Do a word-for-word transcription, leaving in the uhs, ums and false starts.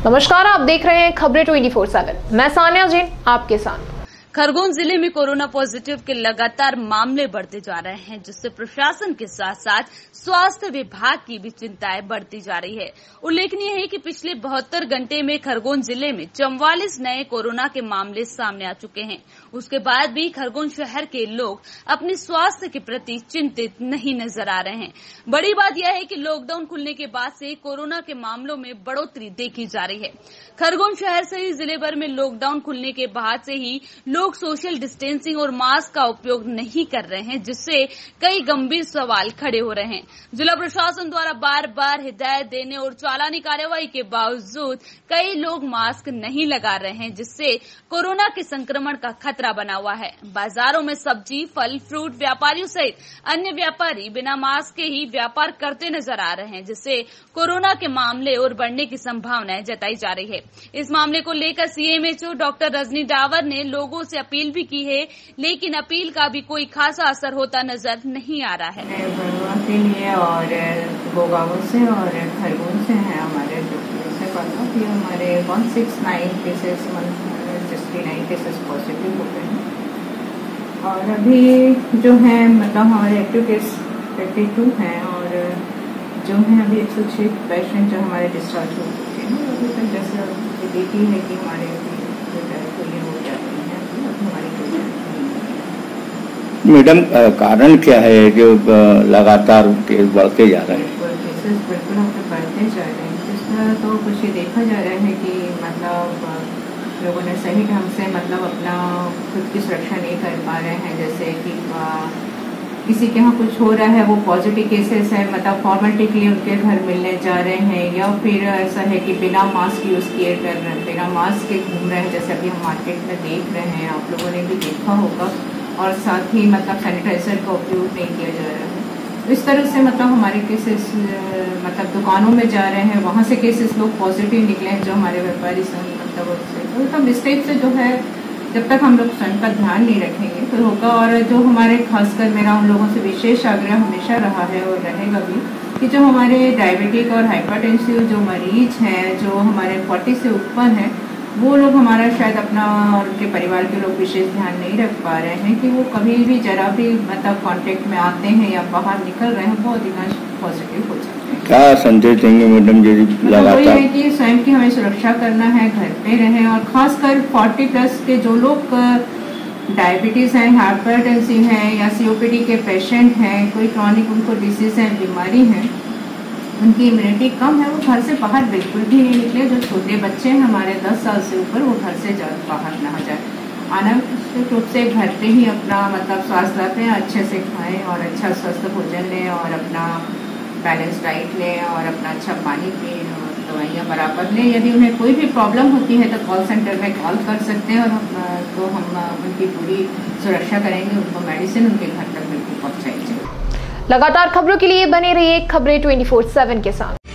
नमस्कार, आप देख रहे हैं खबरें ट्वेंटी फोर सेवन। मैं सानिया जैन आपके साथ। खरगोन जिले में कोरोना पॉजिटिव के लगातार मामले बढ़ते जा रहे हैं, जिससे प्रशासन के साथ साथ स्वास्थ्य विभाग की भी चिंताएं बढ़ती जा रही है। उल्लेखनीय है कि पिछले बहत्तर घंटे में खरगोन जिले में चौवालीस नए कोरोना के मामले सामने आ चुके हैं। उसके बाद भी खरगोन शहर के लोग अपने स्वास्थ्य के प्रति चिंतित नहीं नजर आ रहे हैं। बड़ी बात यह है कि लॉकडाउन खुलने के बाद से कोरोना के मामलों में बढ़ोतरी देखी जा रही है। खरगोन शहर सहित जिले भर में लॉकडाउन खुलने के बाद से ही लोग सोशल डिस्टेंसिंग और मास्क का उपयोग नहीं कर रहे हैं, जिससे कई गंभीर सवाल खड़े हो रहे हैं। जिला प्रशासन द्वारा बार बार हिदायत देने और चालानी कार्यवाही के बावजूद कई लोग मास्क नहीं लगा रहे हैं, जिससे कोरोना के संक्रमण का खतरा बना हुआ है। बाजारों में सब्जी, फल, फ्रूट व्यापारियों सहित अन्य व्यापारी बिना मास्क के ही व्यापार करते नजर आ रहे हैं, जिससे कोरोना के मामले और बढ़ने की संभावनाएं जताई जा रही है। इस मामले को लेकर सीएमएचओ डॉक्टर रजनी डावर ने लोगों से अपील भी की है, लेकिन अपील का भी कोई खासा असर होता नजर नहीं आ रहा है। बड़वा के लिए और गोगांव से और खरगोन से है हमारे से पता कि हमारे एक सौ उनहत्तर cases sixty nine cases positive हो गए हैं। और अभी जो है मतलब हमारे एक्टिव केस बयालीस हैं और जो है अभी एक सौ छह पेशेंट जो हमारे डिस्चार्ज हो चुके हैं। अभी तक जैसे देखी है कि हमारे तो ये हो जाते हैं। मैडम, कारण क्या है जो लगातार केस बढ़ते जा रहे हैं? केसेस बिल्कुल हम बढ़ते जा रहे हैं। जिसमें तो कुछ ये देखा जा रहा है कि मतलब लोगों ने सही ढंग से मतलब अपना खुद की सुरक्षा नहीं कर पा रहे हैं। जैसे कि किसी के यहाँ कुछ हो रहा है, वो पॉजिटिव केसेस है, मतलब फॉर्मेलिटी के लिए उनके घर मिलने जा रहे हैं, या फिर ऐसा है कि बिना मास्क यूज़ किए कर रहे हैं, बिना मास्क के घूम रहे हैं। जैसे अभी हम मार्केट में देख रहे हैं, आप लोगों ने भी देखा होगा। और साथ ही मतलब सैनिटाइजर का उपयोग नहीं किया जा रहा है। इस तरह से मतलब हमारे केसेस मतलब दुकानों में जा रहे हैं, वहाँ से केसेस लोग पॉजिटिव निकले हैं, जो हमारे व्यापारी संघ मतलब उससे तो मतलब इस टाइप से जो है जब तक हम लोग स्वयं का ध्यान नहीं रखेंगे तो होगा। और जो हमारे खासकर मेरा उन लोगों से विशेष आग्रह हमेशा रहा है और रहेगा भी कि जो हमारे डायबिटिक और हाइपरटेंसिव जो मरीज हैं, जो हमारे चालीस से ऊपर हैं, वो लोग हमारा शायद अपना और उनके परिवार के लोग विशेष ध्यान नहीं रख पा रहे हैं कि वो कभी भी जरा भी मतलब कांटेक्ट में आते हैं या बाहर निकल रहे हैं, वो अधिकांश पॉजिटिव हो जाते हैं। क्या संदेश देंगे मैडम जी लगातार? वही है कि स्वयं की हमें सुरक्षा करना है, घर पे रहें। और खासकर चालीस प्लस के जो लोग डायबिटीज हैं, हाइपरटेंसिव हैं या सीओपीडी के पेशेंट हैं, कोई क्रॉनिक उनको डिसीज है, बीमारी है, उनकी इम्यूनिटी कम है, वो घर से बाहर बिल्कुल भी नहीं निकले। जो छोटे बच्चे हैं हमारे दस साल से ऊपर, वो घर से जा बाहर ना जाए। अनावश्यक रूप से घर पे ही अपना मतलब स्वास्थ्य रखें, अच्छे से खाएं और अच्छा स्वस्थ भोजन लें और अपना बैलेंस डाइट लें और अपना अच्छा पानी पिएं और दवाइयाँ बराबर लें। यदि उन्हें कोई भी प्रॉब्लम होती है तो कॉल सेंटर में कॉल कर सकते हैं और हम तो हम उनकी पूरी सुरक्षा करेंगे, उनको मेडिसिन उनके घर तक बिल्कुल पहुँचाई जाए। लगातार खबरों के लिए बने रहिए खबरें ट्वेंटी फोर सेवन के साथ।